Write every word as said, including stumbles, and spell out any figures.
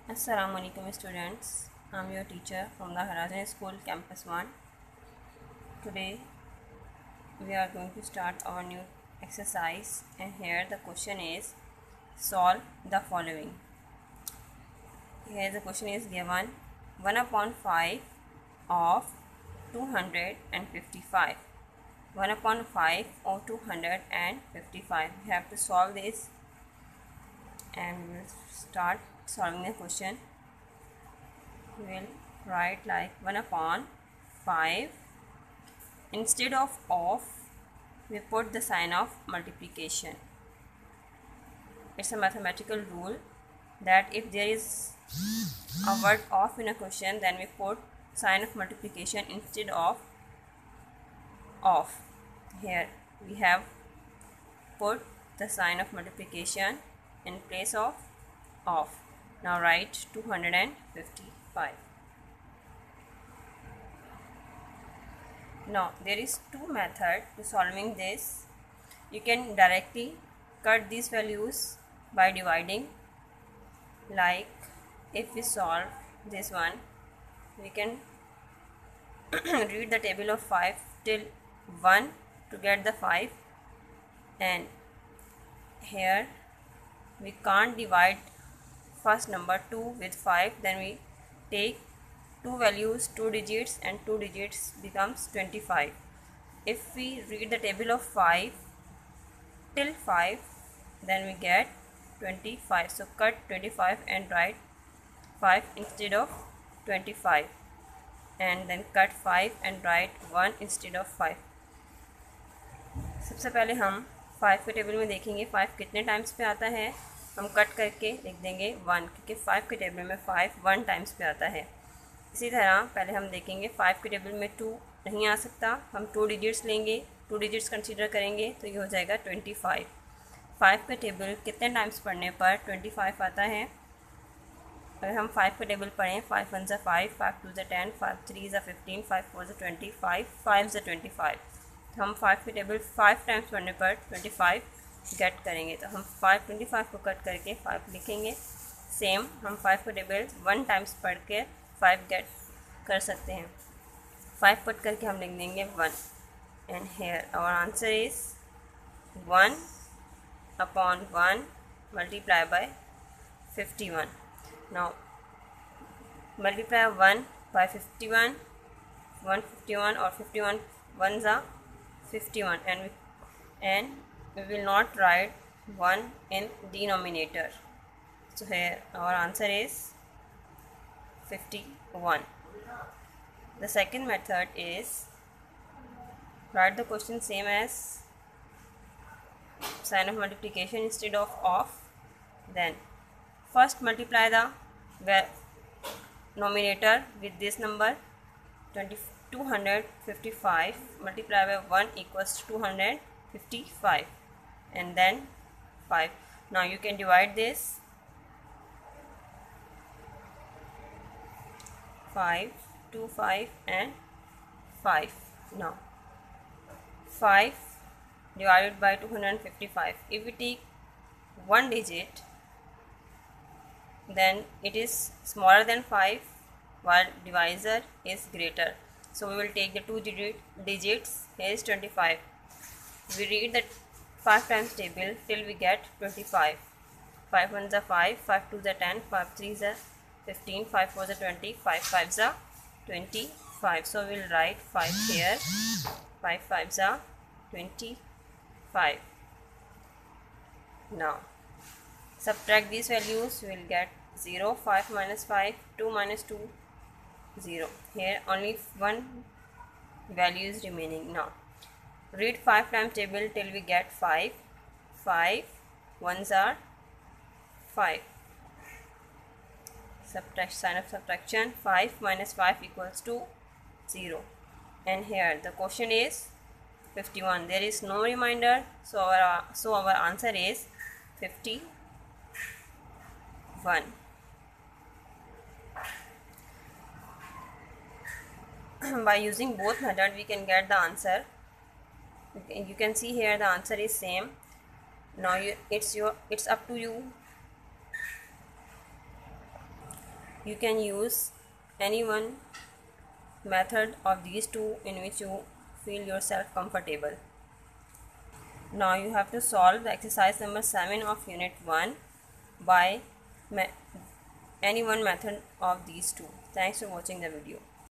Assalamu alaikum students. I'm your teacher from the Horizon School Campus one. Today we are going to start our new exercise, and here the question is solve the following. Here the question is given one upon five of two hundred fifty-five. one upon five of two hundred fifty-five. We have to solve this and we will start solving the question. We will write like one upon five. Instead of of, we put the sign of multiplication. It's a mathematical rule that if there is a word of in a question, then we put sign of multiplication instead of of. Here we have put the sign of multiplication in place of of. Now write two hundred fifty-five. Now there is two methods to solving this. You can directly cut these values by dividing. Like if we solve this one, we can read the table of five till one to get the five, and here we can't divide first number two with five, then we take two values, two digits, and two digits becomes twenty-five. If we read the table of five till five, then we get twenty-five. So cut twenty-five and write five instead of twenty-five, and then cut five and write one instead of five. सबसे पहले हम five के table में देखेंगे five कितने times पे आता है. हम कट करके लिख देंगे वन, क्योंकि फाइव के टेबल में फाइव वन टाइम्स पे आता है. इसी तरह पहले हम देखेंगे फाइव के टेबल में टू नहीं आ सकता, हम टू डिजिट्स लेंगे, टू डिजिट्स कंसीडर करेंगे तो ये हो जाएगा ट्वेंटी फाइव. फाइव के टेबल कितने टाइम्स पढ़ने पर ट्वेंटी फाइव आता है. अगर हम फाइव के टेबल पढ़ें, फाइव वन ज़ा फाइव, फाइव टू ज़ा टेन, फाइव थ्री ज़ा फिफ्टीन, फाइव फोर ज़ा ट्वेंटी, फाइव फाइव ज़ा ट्वेंटी फाइव. तो हम फाइव के टेबल फाइव टाइम्स पढ़ने पर ट्वेंटी फाइव गेट करेंगे. तो हम फाइव ट्वेंटी फाइव को कट करके फाइव लिखेंगे. सेम हम फाइव के टेबल वन टाइम्स पढ़ के फाइव गेट कर सकते हैं. फाइव कट करके हम लिख देंगे one, and here our answer is one upon one multiply by fifty one. Now multiply one by fifty one, one fifty one और फिफ्टी वन वन ज़ा fifty one, and we, and we will not write one in denominator. So here our answer is fifty-one. The second method is write the question same as sign of multiplication instead of of. Then first multiply the nominator with this number. two hundred fifty-five multiplied by one equals to two hundred fifty-five, and then five. Now you can divide this. five, two, five and five. Now five divided by two hundred fifty-five. If we take one digit, then it is smaller than five, while divisor is greater. So we will take the two digit digits. Here is twenty-five. We read the five times table till we get twenty-five. five one ज़ा five, five two ज़ा ten, five three ज़ा fifteen, five four ज़ा twenty, five five ज़ा twenty-five. So we will write five here. five five ज़ा twenty-five. Now subtract these values. We will get zero. five minus five, two minus two, zero. Here only one value is remaining. Now read five times table till we get five. five ones are five. Subtract, sign of subtraction. five minus five equals to zero, and here the question is fifty-one. There is no reminder, so our so our answer is fifty-one. By using both methods we can get the answer. You can see here the answer is same. Now you, it's your it's up to you You can use any one method of these two in which you feel yourself comfortable. Now you have to solve the exercise number seven of unit one by any one method of these two. Thanks for watching the video.